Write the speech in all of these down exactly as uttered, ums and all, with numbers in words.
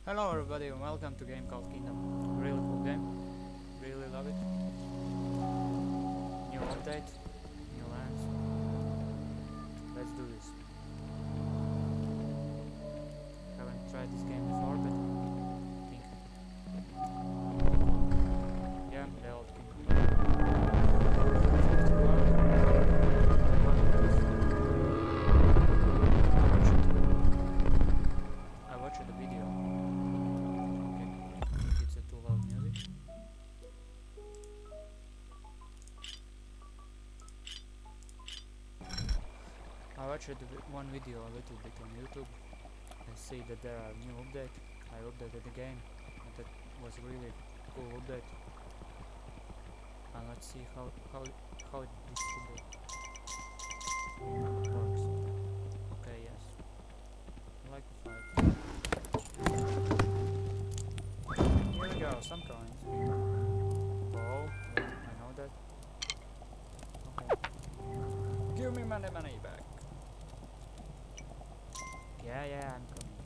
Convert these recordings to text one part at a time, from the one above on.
Hello everybody and welcome to a game called Kingdom. Really cool game. Really love it. New update, new lands. Let's do this. Haven't tried this game before, but I think yeah, the old Kingdom. I watched the video. Okay, it's a too loud music. I watched the vi- one video a little bit on YouTube. I see that there are new update. I updated the game, and that was really cool update. And let's see how how how this update works. Okay, yes, I like to fight. Here we go, some coins. Oh, yeah, I know that. Okay. Give me money, money back. Yeah, yeah, I'm coming.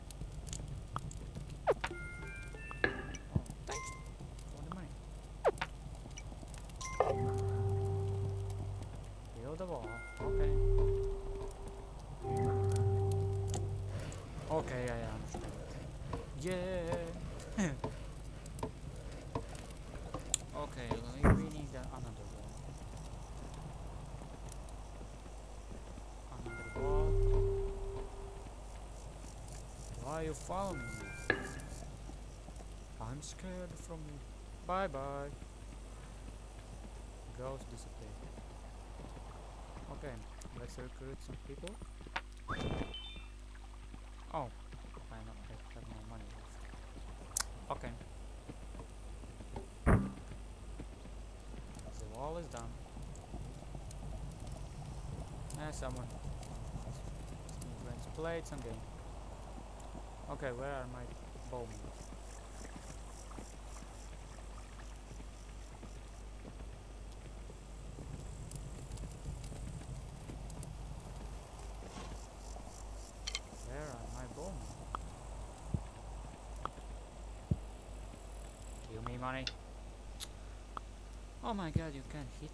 Oh, thanks for the money. Build a wall. Okay. Okay, I understand. Yeah. Okay, we we need uh, another wall. Another wall. Why you following me? I'm scared from you. Bye bye. Ghost disappeared. Okay, let's recruit some people. Oh, I know I have no money left. Okay. The wall is done. Eh, someone. Some friends played some game. Okay, where are my bowmen? Where are my bowmen? Give me money. Oh my god, you can't hit.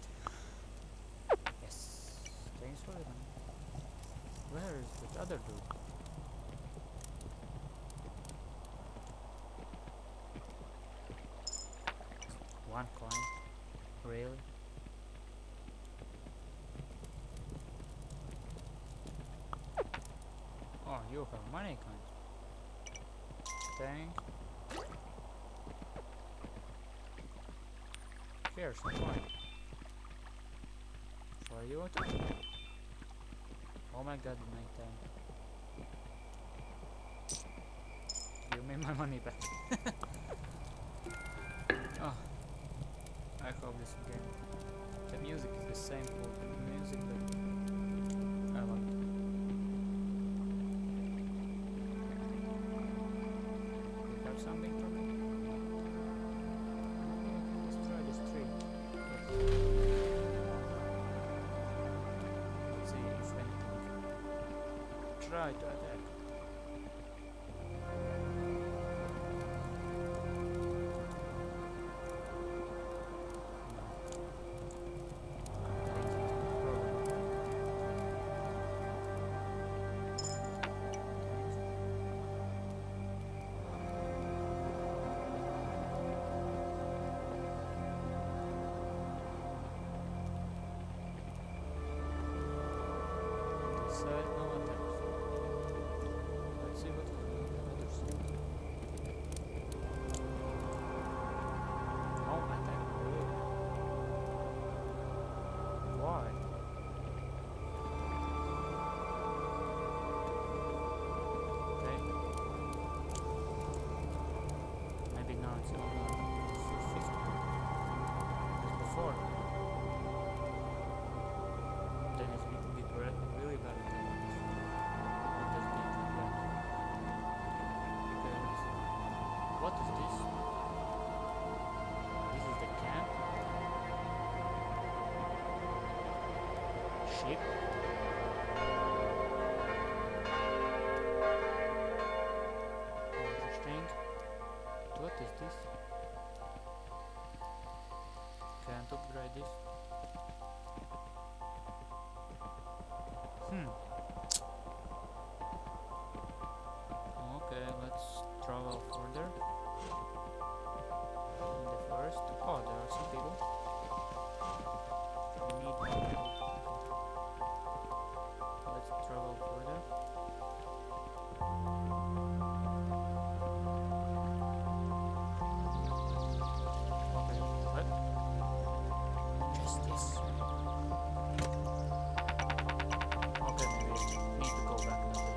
Yes. Thanks for the money. Where is the other dude? One coin? Really? Oh, you have money coins. Thank. Here's a coin. For you too. Oh my god, my time. Give me my money back. Oh, I hope this game. The music is the same for the music, but I love it. You have something for me? Let's try this tree. Let's, let's see if anything. Try to attack. Side, no attacks. Let's see what is on the other side. No attack, really? Why? Okay. Maybe now it's only fifty. As before. Then it's be, be re- really bad at the ones. It does damage again. Okay, let's see. What is this? This is the camp? Ship? Interesting. this. Can't upgrade this. Hmm. Okay, let's travel further. In the first. Oh, there are some people. We need more people. Let's travel further. Okay, what? Just this. Okay, maybe I need to go back now.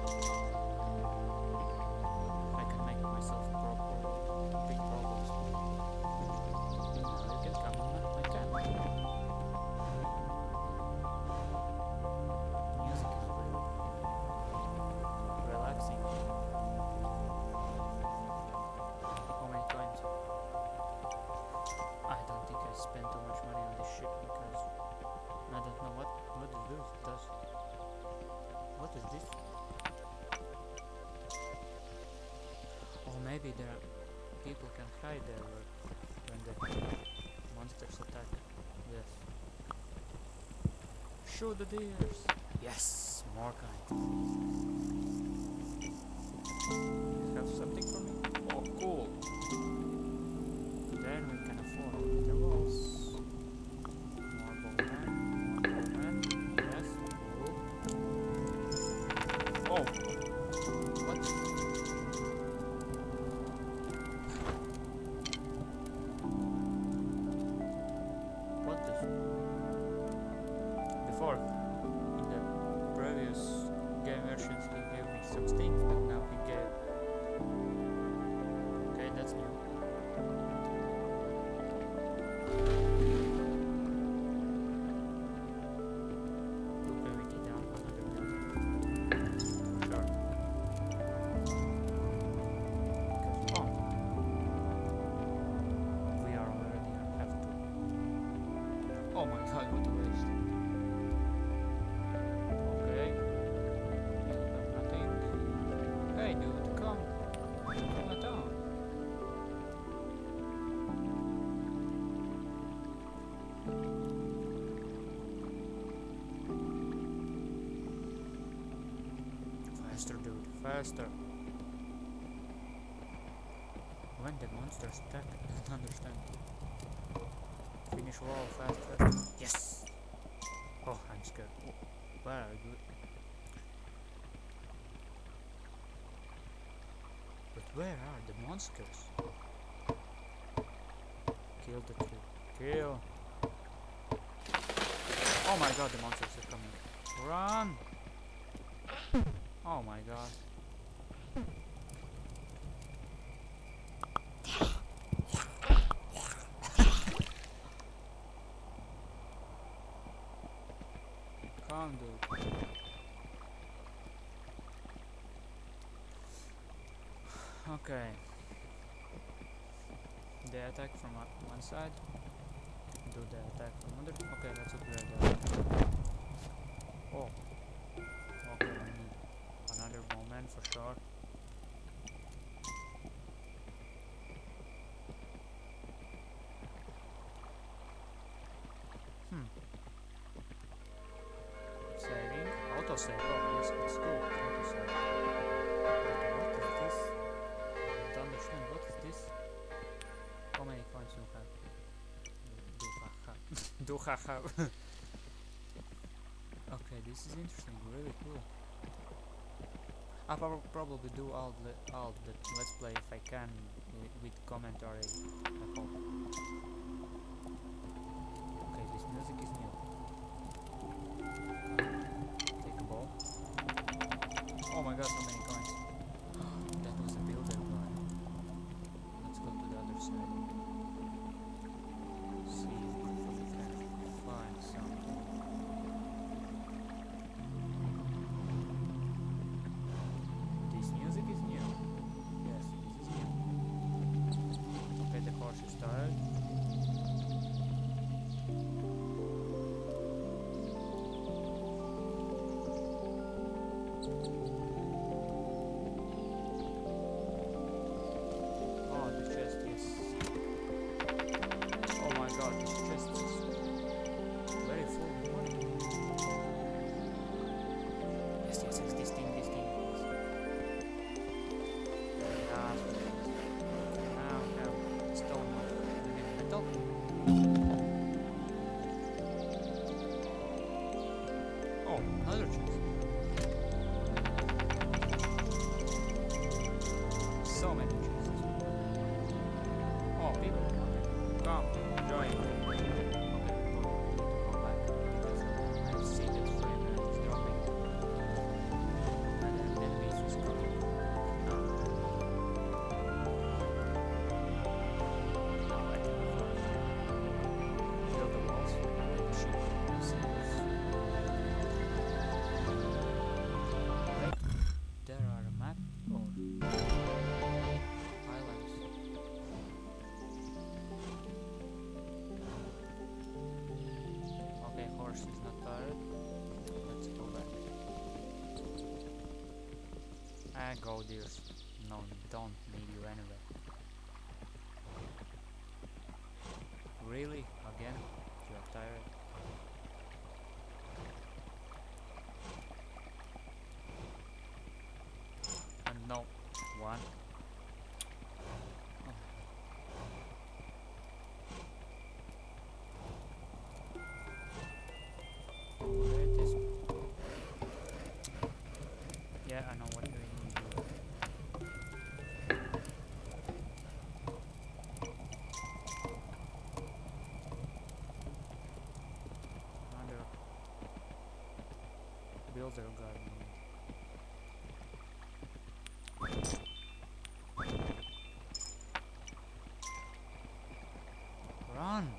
I can make myself proper big problems. Now you can come on, I can. Music is really relaxing. How many coins? I don't think I spent too much money on this shit because I don't know what what is this does. What is this? Or maybe there are people can hide there when the monsters attack. Yes. Shoot the deers. Yes, more kinds. You have something for me? Oh, cool. Then we can afford intervals. More bowman. More bowman. Yes, cool. Oh! What? What is... Before, in the previous game versions, he gave me some things, but now he gave... Okay, that's new. Okay, we need down another music. Sure. Because, oh, we are already have to. Oh my god, what a waste. Okay. You have nothing. Hey dude, come. Come down. Faster, dude, faster. When the monsters attack, I don't understand. Finish wall, fast, fast. Yes! Oh, I'm scared. Oh, where are you? But where are the monsters? Kill the tree. Kill! Oh my god, the monsters are coming. Run! Oh my god. Come, dude. Okay. They attack from uh, one side. Do the attack from other. Okay, let's upgrade that. Oh. Okay, we need another bowman for sure. Hmm. Saving. Autosave. Oh, yes, it's cool. Autosave. What is this? I don't understand. What is this? How many coins you have? Do haha. Do haha. Okay, this is interesting. Really cool. I'll prob probably do all the all the let's play if I can with, with commentary. I hope. Okay, this music is new. Take a ball. Oh my god, so many coins. That was a builder guy. Let's go to the other side. See if we can find something. This music is new. Yes, this is new. Okay, the horse is tired. so many chests. Oh, people coming. Come, join. Okay, go back because I've seen that frame rate is dropping. And then enemies is coming. Now I can build the walls with the sheep. Wait, there are a map or islands. Okay, horse is not tired. Let's go back. And go deers. No, don't need you anyway. Really? Again? You are tired? And no. One. Where it is? Yeah, I know what you need to do. Under builder garden. Run!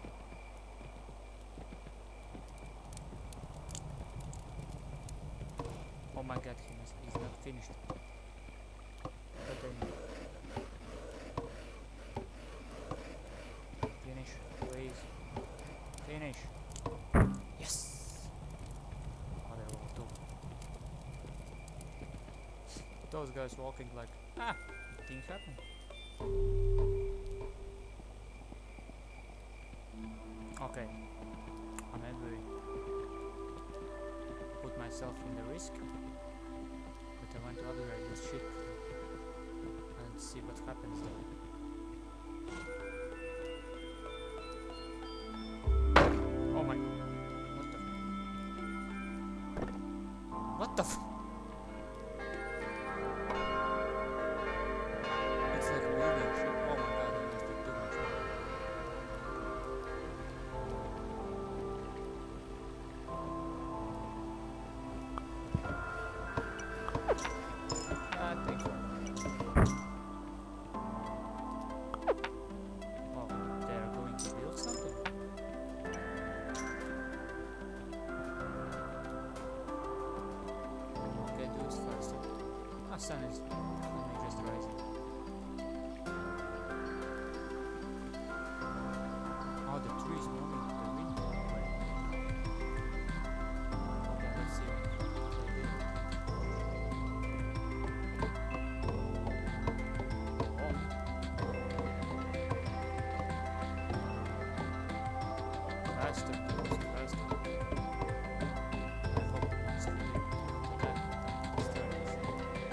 Oh my god, he must, he's not finished. But then finish, please. Finish. Yes! Other wall too. Those guys walking like, ah, things happen. Okay, I maybe put myself in the risk, but I want to upgrade this ship and see what happens there. Oh my, what the f- what the f- it's like a building ship. Oh my god, I must have too much money. Ah, thank you. Oh, they are going to build something? Okay, do it faster. Ah, sun is only just rising. Oh, the tree is moving to the wind. Okay, let's see what they do. Faster, please, faster. I hope it's clear. Okay, don't disturb anything.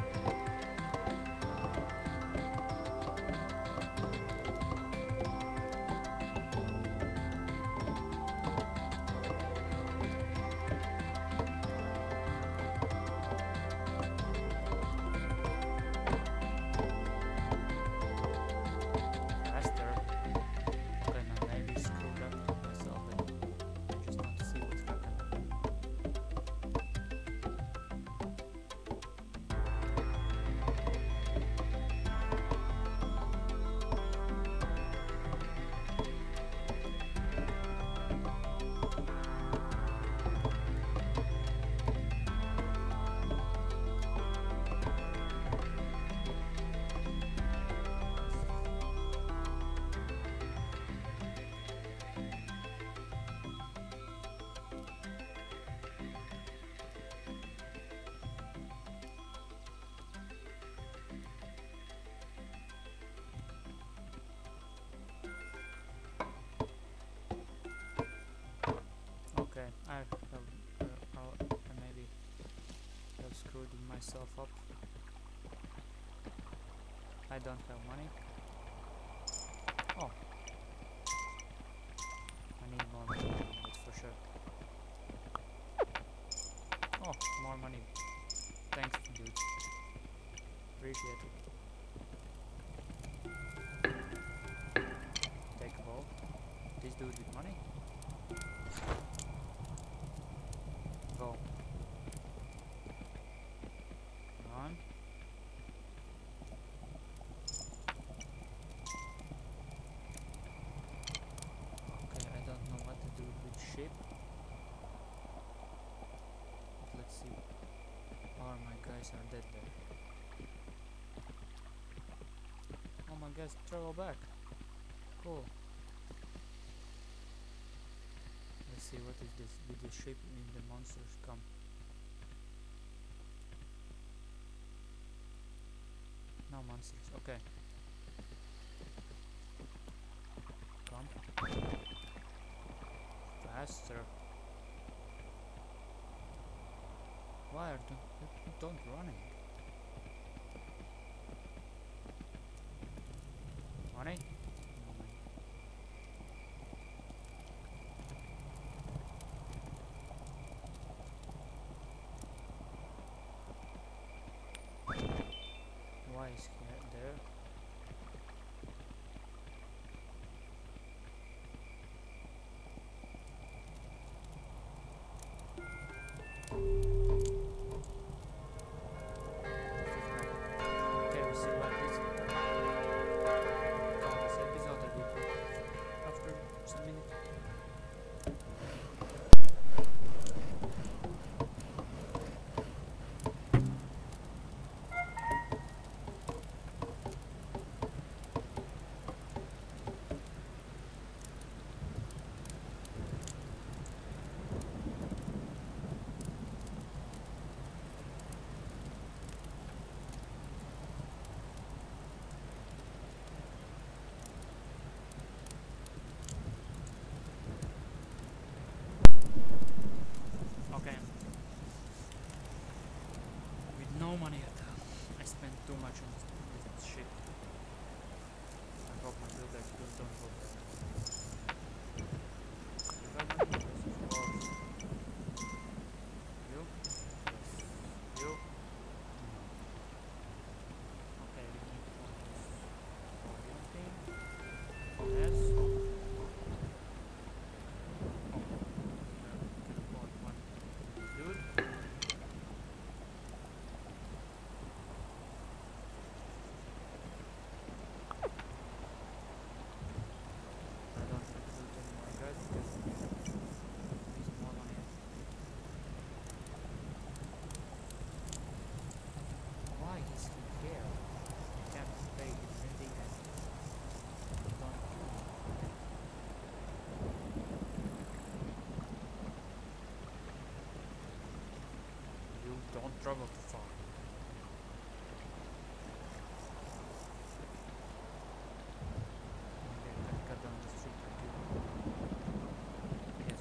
Faster. Okay, now maybe screwed up myself, but I just want to see what's happening. Okay, I have, uh, I'll, I maybe have screwed myself up. I don't have money. Oh, I need more money, that's for sure. Oh, more money. Thanks, dude. Appreciate it. this dude with money? Go. Come on. Okay, I don't know what to do with ship. But let's see. All my guys are dead there. Oh my guys, travel back. Cool. Let's see what is this. Did the ship in the monsters come? No monsters. Okay. Come. Faster. Why are you don't running? Money? No money. Why is he there? Okay, we survived this. Oh, this episode I will put after some minutes. Okay. With no money at all. I spent too much on this shit. I hope my builders don't don't go there. You got money? Yes, of course. You? Yes. You? No. Okay, we need one for building. Yes. Oh. Can afford one. Dude. I don't need to build any more guys because we need more money. Why is he here? He can't pay his renting and don't do it. You don't travel too far. Maybe I can cut down the street like you. Yes.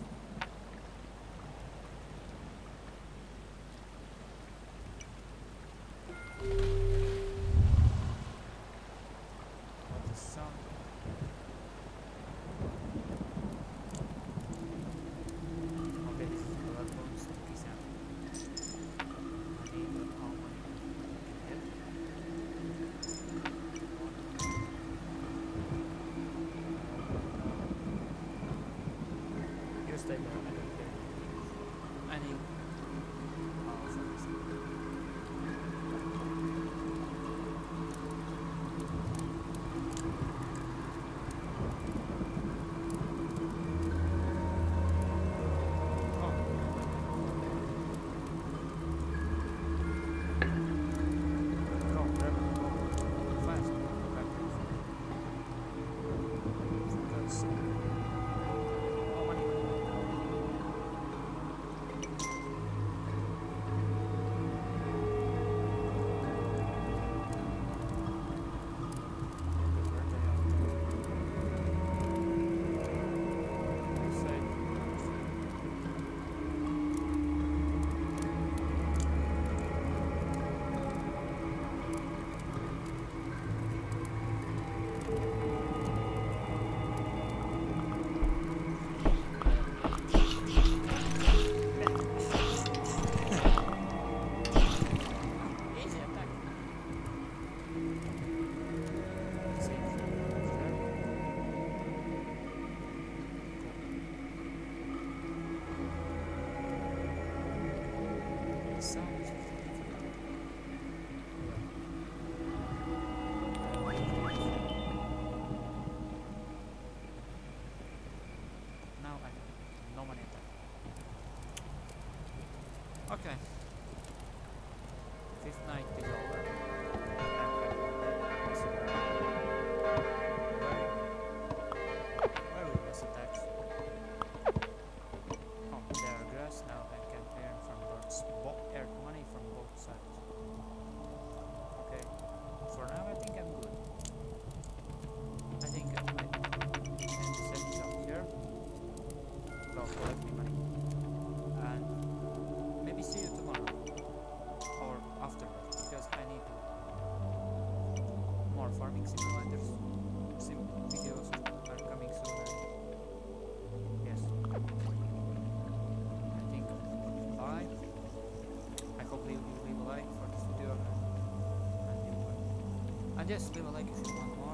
What the sound? Okay, this is blood bone sticky sound. Money, but how money can get? You stay there, I don't care. I need power for this. Okay. Fifth night is over. I'm happy with that. This is very, very was attached. Oh, there are grass now. I can earn from both bo earn money from both sides. Okay. For now, I think I'm good. I think I might end this episode here. Go collect me money. And maybe see you tomorrow. Or after that, because I need more farming simulators. Sim videos are coming soon. And yes. I think bye. I hope you leave a like for this video. And, and, you, and yes, leave a like if you want more.